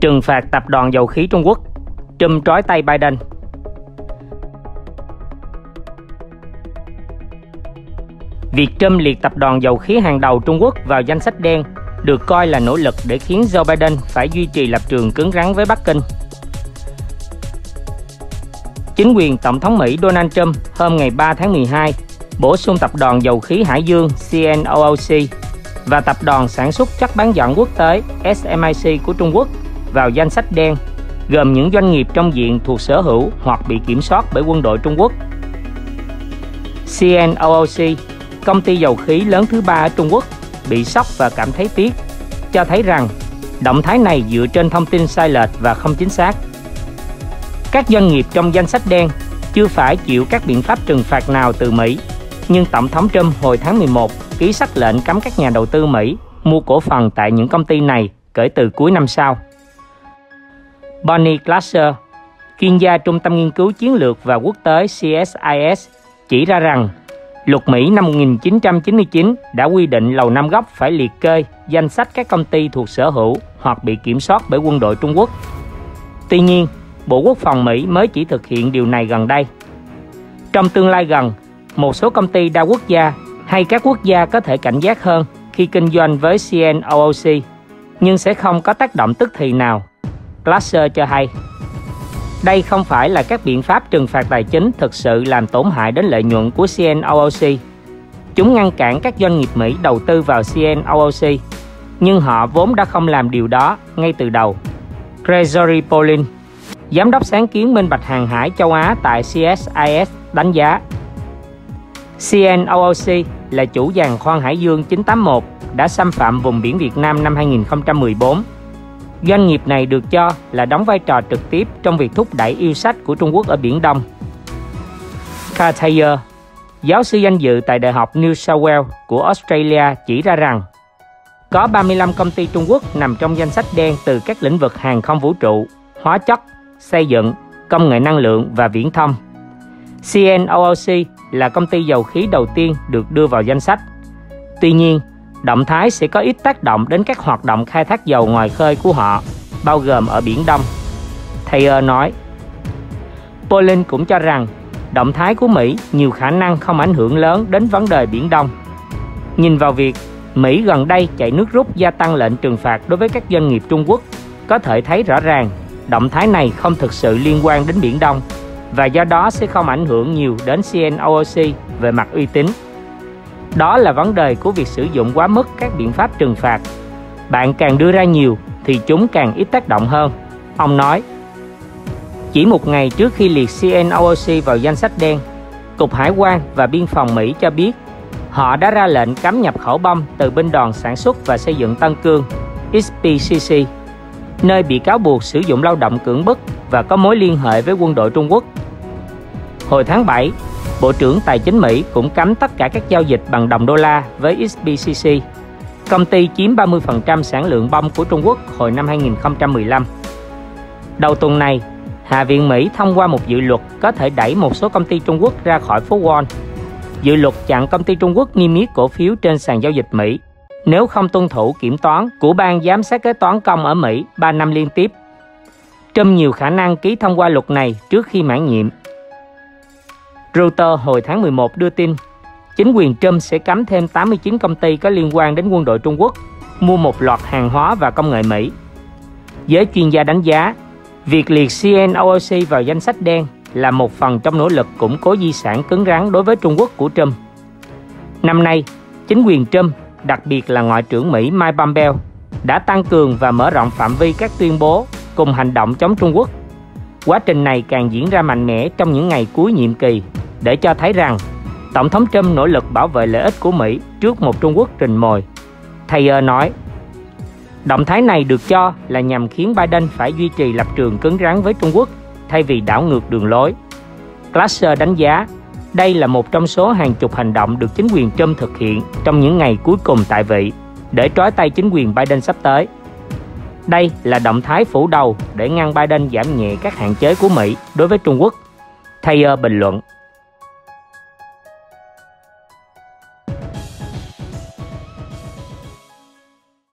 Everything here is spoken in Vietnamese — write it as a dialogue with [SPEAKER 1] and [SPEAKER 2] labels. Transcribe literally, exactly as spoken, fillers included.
[SPEAKER 1] Trừng phạt tập đoàn dầu khí Trung Quốc, Trump trói tay Biden. Việc Trump liệt tập đoàn dầu khí hàng đầu Trung Quốc vào danh sách đen được coi là nỗ lực để khiến Joe Biden phải duy trì lập trường cứng rắn với Bắc Kinh. Chính quyền Tổng thống Mỹ Donald Trump hôm ngày ba tháng mười hai bổ sung tập đoàn dầu khí Hải Dương C N O O C và tập đoàn sản xuất chất bán dẫn quốc tế S M I C của Trung Quốc vào danh sách đen, gồm những doanh nghiệp trong diện thuộc sở hữu hoặc bị kiểm soát bởi quân đội Trung Quốc. C N O O C, công ty dầu khí lớn thứ ba ở Trung Quốc, bị sốc và cảm thấy tiếc, cho thấy rằng động thái này dựa trên thông tin sai lệch và không chính xác. Các doanh nghiệp trong danh sách đen chưa phải chịu các biện pháp trừng phạt nào từ Mỹ, nhưng Tổng thống Trump hồi tháng mười một ký sắc lệnh cấm các nhà đầu tư Mỹ mua cổ phần tại những công ty này kể từ cuối năm sau. Bonnie Glasser, chuyên gia Trung tâm Nghiên cứu Chiến lược và Quốc tế C S I S, chỉ ra rằng luật Mỹ năm một nghìn chín trăm chín mươi chín đã quy định Lầu Năm Góc phải liệt kê danh sách các công ty thuộc sở hữu hoặc bị kiểm soát bởi quân đội Trung Quốc. Tuy nhiên, Bộ Quốc phòng Mỹ mới chỉ thực hiện điều này gần đây. Trong tương lai gần, một số công ty đa quốc gia hay các quốc gia có thể cảnh giác hơn khi kinh doanh với C N O O C, nhưng sẽ không có tác động tức thì nào, Glasser cho hay. Đây không phải là các biện pháp trừng phạt tài chính thực sự làm tổn hại đến lợi nhuận của C N O O C. Chúng ngăn cản các doanh nghiệp Mỹ đầu tư vào C N O O C, nhưng họ vốn đã không làm điều đó ngay từ đầu. Gregory Poling, giám đốc sáng kiến minh bạch hàng hải châu Á tại C S I S, đánh giá C N O O C là chủ giàn khoan Hải Dương chín tám mốt đã xâm phạm vùng biển Việt Nam năm hai nghìn không trăm mười bốn. Doanh nghiệp này được cho là đóng vai trò trực tiếp trong việc thúc đẩy yêu sách của Trung Quốc ở Biển Đông. Carl Thayer, giáo sư danh dự tại Đại học New South Wales của Australia, chỉ ra rằng có ba mươi lăm công ty Trung Quốc nằm trong danh sách đen từ các lĩnh vực hàng không vũ trụ, hóa chất, xây dựng, công nghệ năng lượng và viễn thông. C N O O C là công ty dầu khí đầu tiên được đưa vào danh sách. Tuy nhiên, động thái sẽ có ít tác động đến các hoạt động khai thác dầu ngoài khơi của họ, bao gồm ở Biển Đông, Thayer nói. Poling cũng cho rằng động thái của Mỹ nhiều khả năng không ảnh hưởng lớn đến vấn đề Biển Đông. Nhìn vào việc Mỹ gần đây chạy nước rút gia tăng lệnh trừng phạt đối với các doanh nghiệp Trung Quốc, có thể thấy rõ ràng động thái này không thực sự liên quan đến Biển Đông và do đó sẽ không ảnh hưởng nhiều đến C N O O C về mặt uy tín. Đó là vấn đề của việc sử dụng quá mức các biện pháp trừng phạt. Bạn càng đưa ra nhiều thì chúng càng ít tác động hơn, ông nói. Chỉ một ngày trước khi liệt C N O O C vào danh sách đen, Cục Hải quan và Biên phòng Mỹ cho biết họ đã ra lệnh cấm nhập khẩu bom từ Binh đoàn Sản xuất và Xây dựng Tân Cương, S P C C, nơi bị cáo buộc sử dụng lao động cưỡng bức và có mối liên hệ với quân đội Trung Quốc. Hồi tháng bảy, Bộ trưởng Tài chính Mỹ cũng cấm tất cả các giao dịch bằng đồng đô la với S P C C, công ty chiếm ba mươi phần trăm sản lượng bom của Trung Quốc hồi năm hai nghìn không trăm mười lăm. Đầu tuần này, Hạ viện Mỹ thông qua một dự luật có thể đẩy một số công ty Trung Quốc ra khỏi phố Wall. Dự luật chặn công ty Trung Quốc niêm yết cổ phiếu trên sàn giao dịch Mỹ nếu không tuân thủ kiểm toán của Ban Giám sát Kế toán công ở Mỹ ba năm liên tiếp. Trump nhiều khả năng ký thông qua luật này trước khi mãn nhiệm. Reuters hồi tháng mười một đưa tin, chính quyền Trump sẽ cấm thêm tám mươi chín công ty có liên quan đến quân đội Trung Quốc mua một loạt hàng hóa và công nghệ Mỹ. Giới chuyên gia đánh giá, việc liệt C N O O C vào danh sách đen là một phần trong nỗ lực củng cố di sản cứng rắn đối với Trung Quốc của Trump. Năm nay, chính quyền Trump, đặc biệt là Ngoại trưởng Mỹ Mike Pompeo, đã tăng cường và mở rộng phạm vi các tuyên bố cùng hành động chống Trung Quốc. Quá trình này càng diễn ra mạnh mẽ trong những ngày cuối nhiệm kỳ để cho thấy rằng Tổng thống Trump nỗ lực bảo vệ lợi ích của Mỹ trước một Trung Quốc rình mồi, Thayer nói. Động thái này được cho là nhằm khiến Biden phải duy trì lập trường cứng rắn với Trung Quốc thay vì đảo ngược đường lối. Glasser đánh giá đây là một trong số hàng chục hành động được chính quyền Trump thực hiện trong những ngày cuối cùng tại vị để trói tay chính quyền Biden sắp tới. Đây là động thái phủ đầu để ngăn Biden giảm nhẹ các hạn chế của Mỹ đối với Trung Quốc, Thayer bình luận.